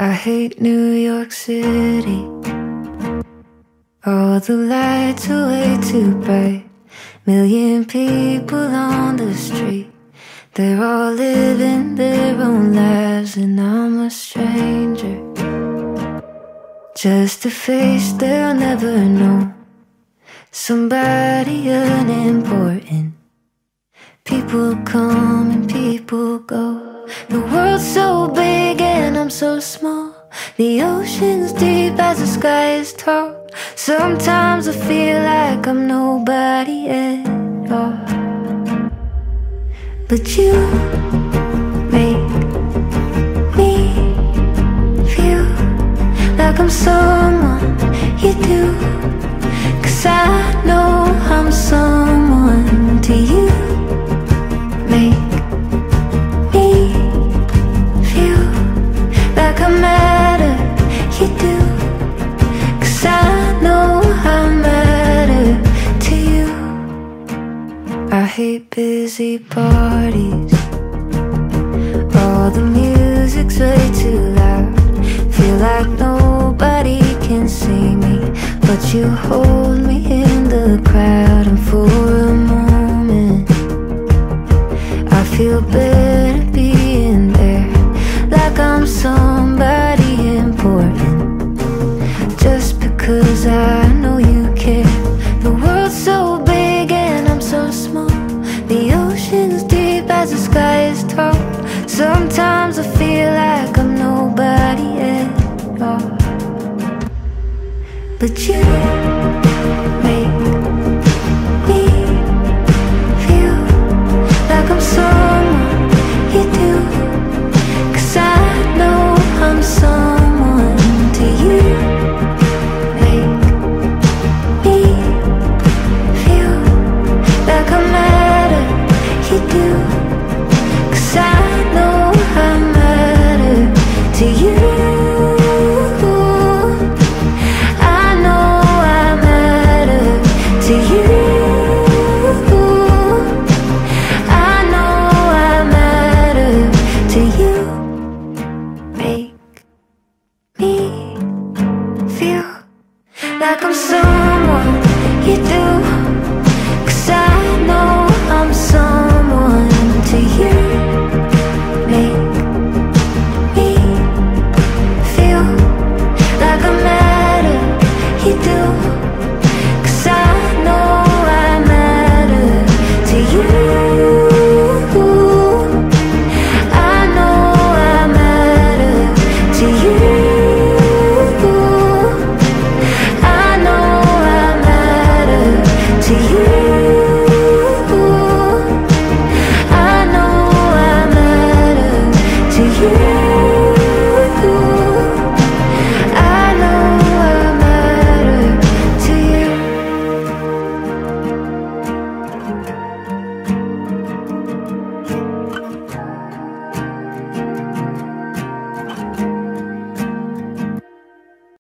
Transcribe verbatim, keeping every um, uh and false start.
I hate New York City. All the lights are way too bright. Million people on the street. They're all living their own lives, and I'm a stranger, just a face they'll never know. Somebody unimportant. People come and people go. The world's so big and I'm so small. The ocean's deep as the sky is tall. Sometimes I feel like I'm nobody at all. But you make me feel like I'm someone you do. 'Cause I know I'm someone to you. Make me feel like I matter, you do. 'Cause I know I matter to you. I hate busy parties. All the music's way too loud. Feel like nobody can see me, but you hold me in the crowd. And for a moment I feel better being there, like I'm somebody important, just because I know you care. The world's so big and I'm so small. The ocean's deep as the sky is tall. Sometimes I feel like I'm nobody at all. But you